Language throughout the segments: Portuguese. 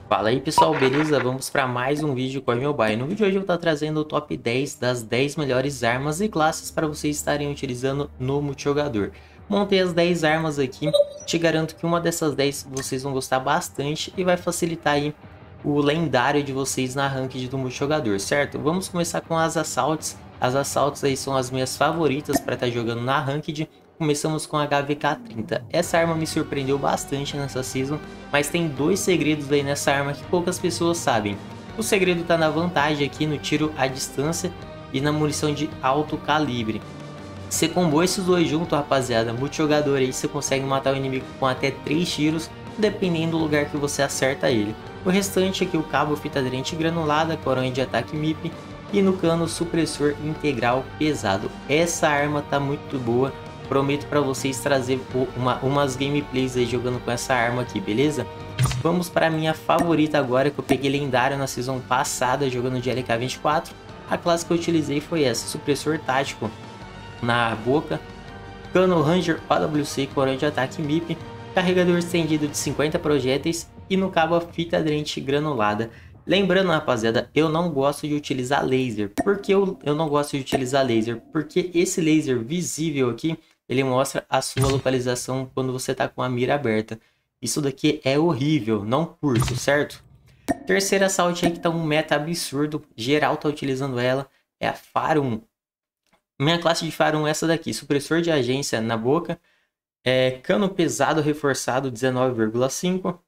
Fala aí pessoal, beleza? Vamos para mais um vídeo com a Mobile. No vídeo de hoje eu vou estar trazendo o top 10 das 10 melhores armas e classes para vocês estarem utilizando no multijogador. Montei as 10 armas aqui, te garanto que uma dessas 10 vocês vão gostar bastante e vai facilitar aí o lendário de vocês na ranked do multijogador, certo? Vamos começar com as Assaults. As Assaults aí são as minhas favoritas para estar jogando na ranked. Começamos com a HVK-30. Essa arma me surpreendeu bastante nessa season, mas tem dois segredos aí nessa arma que poucas pessoas sabem. O segredo está na vantagem aqui no tiro à distância e na munição de alto calibre. Você combou esses dois juntos, rapaziada, multijogador aí você consegue matar o inimigo com até 3 tiros, dependendo do lugar que você acerta ele. O restante aqui o cabo fita aderente granulada, coronha de ataque MIP e no cano supressor integral pesado. Essa arma tá muito boa. Prometo para vocês trazer umas gameplays aí jogando com essa arma aqui, beleza? Vamos para a minha favorita agora, que eu peguei lendário na season passada jogando de LK24. A classe que eu utilizei foi essa, supressor tático na boca, cano Ranger OWC, coronha de ataque MIP, carregador estendido de 50 projéteis e no cabo a fita aderente granulada. Lembrando, rapaziada, eu não gosto de utilizar laser. Por que eu não gosto de utilizar laser? Porque esse laser visível aqui, ele mostra a sua localização quando você está com a mira aberta. Isso daqui é horrível, não curto, certo? Terceira assault aí que tá um meta absurdo, geral tá utilizando ela, é a Farum. Minha classe de Farum é essa daqui, supressor de agência na boca, cano pesado reforçado 19,5,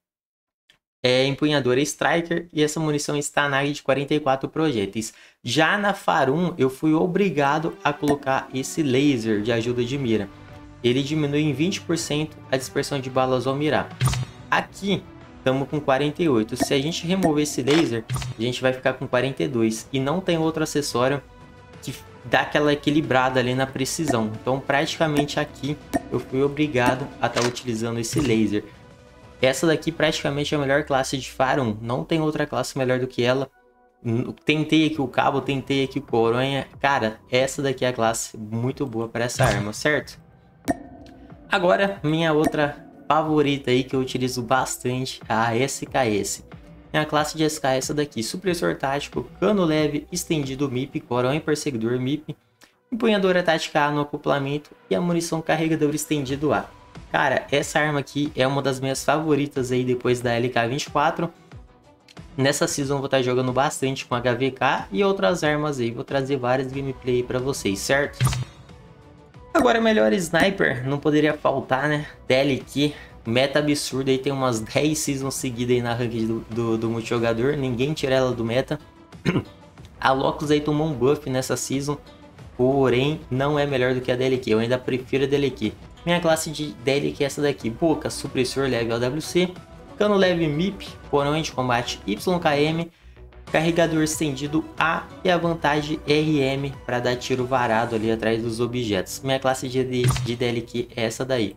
empunhadora Striker e essa munição está na área de 44 projéteis. Já na Farum eu fui obrigado a colocar esse laser de ajuda de mira. Ele diminui em 20% a dispersão de balas ao mirar. Aqui estamos com 48. Se a gente remover esse laser, a gente vai ficar com 42. E não tem outro acessório que dá aquela equilibrada ali na precisão. Então praticamente aqui eu fui obrigado a estar utilizando esse laser. Essa daqui praticamente é a melhor classe de Farum, não tem outra classe melhor do que ela. Tentei aqui o cabo, tentei aqui o coronha. Cara, essa daqui é a classe muito boa para essa arma, certo? Agora, minha outra favorita aí que eu utilizo bastante, a SKS. Minha classe de SKS é essa daqui, supressor tático, cano leve, estendido MIP, coronha perseguidor MIP, empunhadora tática A no acoplamento e a munição carregador estendido A. Cara, essa arma aqui é uma das minhas favoritas aí depois da LK24. Nessa season eu vou estar jogando bastante com HVK e outras armas aí. Vou trazer várias gameplay para vocês, certo? Agora, melhor sniper, não poderia faltar, né? DLQ, meta absurda aí, tem umas 10 seasons seguidas aí na ranking do multijogador. Ninguém tira ela do meta. A Locus aí tomou um buff nessa season, porém não é melhor do que a DLQ. Eu ainda prefiro a DLQ. Minha classe de DLQ é essa daqui, boca, supressor leve OWC, cano leve MIP, coronha de combate YKM, carregador estendido A e a vantagem RM para dar tiro varado ali atrás dos objetos. Minha classe de DLQ é essa daí.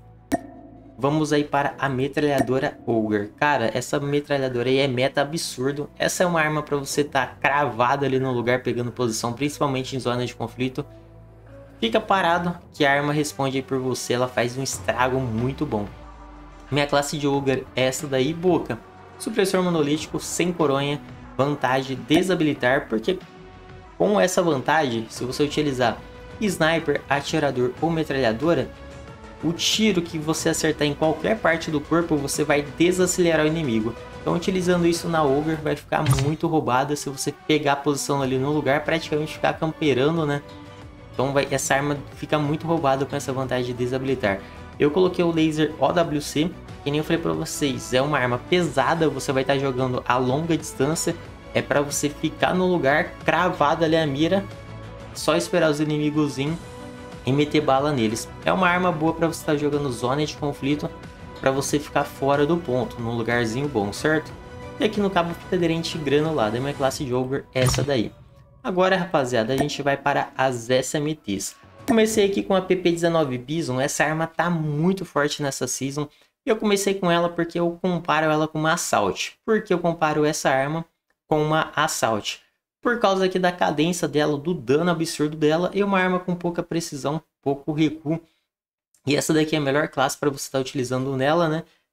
Vamos aí para a metralhadora Ogre. Cara, essa metralhadora aí é meta absurdo. Essa é uma arma para você estar cravado ali no lugar pegando posição, principalmente em zona de conflito. Fica parado que a arma responde aí por você, ela faz um estrago muito bom. Minha classe de Ogre é essa daí, boca. Supressor monolítico, sem coronha, vantagem desabilitar, porque com essa vantagem, se você utilizar sniper, atirador ou metralhadora, o tiro que você acertar em qualquer parte do corpo, você vai desacelerar o inimigo. Então utilizando isso na Ogre vai ficar muito roubada se você pegar a posição ali no lugar, praticamente ficar camperando, né? Então essa arma fica muito roubada com essa vantagem de desabilitar. Eu coloquei o laser OWC, que nem eu falei pra vocês, é uma arma pesada, você vai estar jogando a longa distância. É pra você ficar no lugar, cravado ali a mira, só esperar os inimigos virem e meter bala neles. É uma arma boa pra você estar jogando zona de conflito, pra você ficar fora do ponto, num lugarzinho bom, certo? E aqui no cabo fita aderente granulada, a minha classe de Ogre é essa daí. Agora, rapaziada, a gente vai para as SMTs. Comecei aqui com a PP19 Bison. Essa arma tá muito forte nessa season. Eu comecei com ela porque eu comparo ela com uma Assault. Por que eu comparo essa arma com uma Assault? Por causa aqui da cadência dela, do dano absurdo dela. E uma arma com pouca precisão, pouco recuo. E essa daqui é a melhor classe para você estar utilizando nela, né?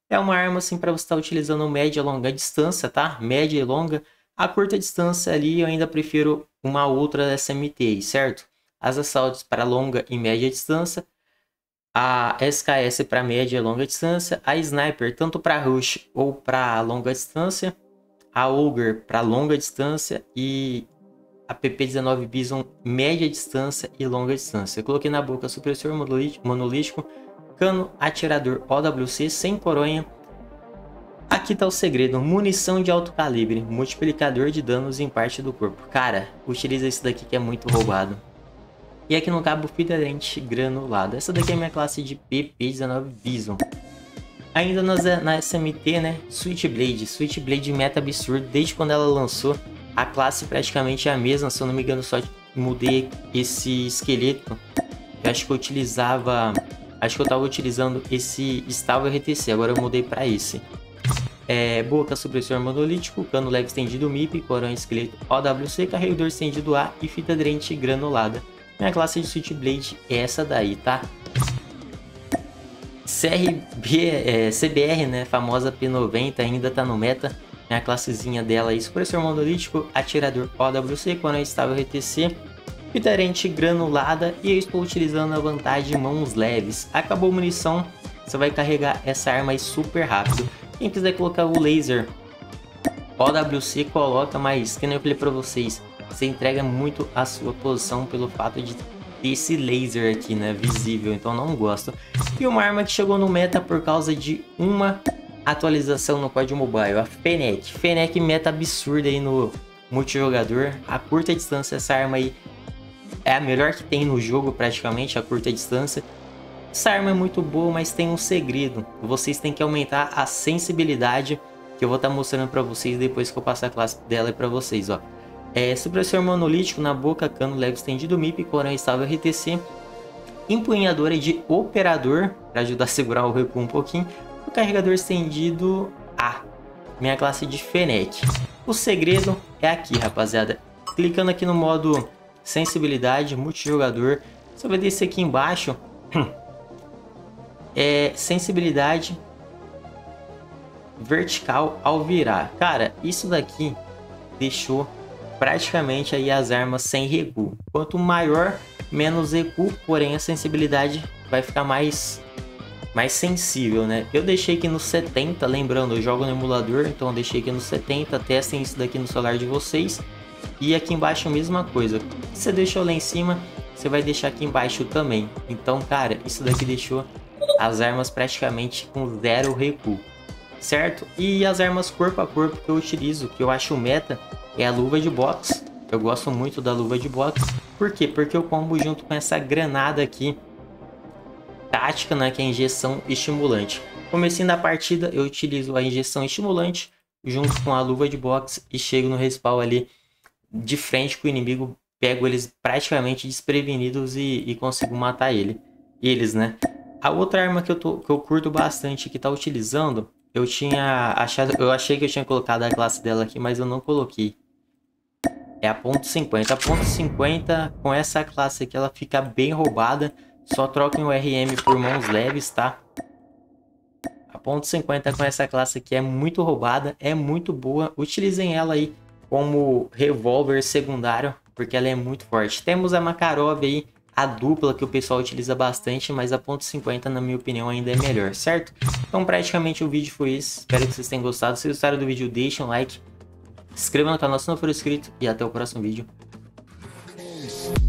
É uma arma assim para você estar utilizando média e longa distância, tá? Média e longa. A curta distância ali eu ainda prefiro uma outra SMT, certo? As assaltos para longa e média distância. A SKS para média e longa distância. A Sniper tanto para rush ou para longa distância. A Ogre para longa distância. E a PP-19 Bison média distância e longa distância. Eu coloquei na boca supressor monolítico. Cano atirador OWC sem coronha. Aqui tá o segredo, munição de alto calibre, multiplicador de danos em parte do corpo. Cara, utiliza isso daqui que é muito roubado. E aqui no cabo fita aderente granulado. Essa daqui é a minha classe de PP-19 Bison. Ainda na SMT, né, Switchblade. Switchblade meta absurdo, desde quando ela lançou. A classe praticamente é a mesma, se eu não me engano só mudei esse esqueleto. Eu acho que eu utilizava... Acho que eu tava utilizando esse Stavo RTC, agora eu mudei para esse. Boca supressor monolítico, cano leve estendido MIP, coronha esqueleto OWC, carregador estendido A e fita aderente granulada. Minha classe de Switchblade é essa daí, tá? CBR, né, famosa P90, ainda tá no meta. Minha classezinha dela aí, supressor monolítico, atirador OWC, coronha estável RTC, fita aderente granulada e eu estou utilizando a vantagem mãos leves. Acabou a munição, você vai carregar essa arma aí super rápido. Quem quiser colocar o laser OWC coloca, mas que nem eu falei pra vocês, você entrega muito a sua posição pelo fato de ter esse laser aqui, né, visível, então não gosto. E uma arma que chegou no meta por causa de uma atualização no código mobile, a Fennec. Fennec meta absurda aí no multijogador, a curta distância, essa arma aí é a melhor que tem no jogo praticamente, a curta distância. Essa arma é muito boa, mas tem um segredo. Vocês têm que aumentar a sensibilidade, que eu vou estar mostrando para vocês depois que eu passar a classe dela para vocês, ó. Supressor monolítico na boca, cano leve estendido MIP, coronha estável RTC, empunhadora de operador, para ajudar a segurar o recuo um pouquinho, o carregador estendido A, minha classe de Fennec. O segredo é aqui, rapaziada. Clicando aqui no modo sensibilidade, multijogador, você vai descer aqui embaixo... sensibilidade vertical ao virar. Cara, isso daqui deixou praticamente aí as armas sem recuo. Quanto maior, menos recuo, porém a sensibilidade vai ficar mais sensível, né? Eu deixei aqui no 70, lembrando, eu jogo no emulador, então eu deixei aqui no 70, testem isso daqui no celular de vocês. E aqui embaixo a mesma coisa. Se você deixou lá em cima, você vai deixar aqui embaixo também. Então, cara, isso daqui deixou as armas praticamente com zero recuo, certo? E as armas corpo a corpo que eu utilizo, que eu acho meta, é a luva de boxe. Eu gosto muito da luva de boxe. Por quê? Porque eu combo junto com essa granada aqui, tática, né, que é a injeção estimulante. Comecinho da partida, eu utilizo a injeção estimulante junto com a luva de boxe e chego no respawn ali de frente com o inimigo, pego eles praticamente desprevenidos e consigo matar eles, né? A outra arma que eu curto bastante que tá utilizando, eu achei que eu tinha colocado a classe dela aqui, mas eu não coloquei. É a .50. A .50 com essa classe aqui ela fica bem roubada. Só troquem o RM por mãos leves, tá? A .50 com essa classe aqui é muito roubada, é muito boa. Utilizem ela aí como revólver secundário, porque ela é muito forte. Temos a Makarov aí, a dupla que o pessoal utiliza bastante, mas a .50 na minha opinião ainda é melhor, certo? Então praticamente o vídeo foi esse, espero que vocês tenham gostado. Se gostaram do vídeo, deixem um like, se inscrevam no canal se não for inscrito e até o próximo vídeo.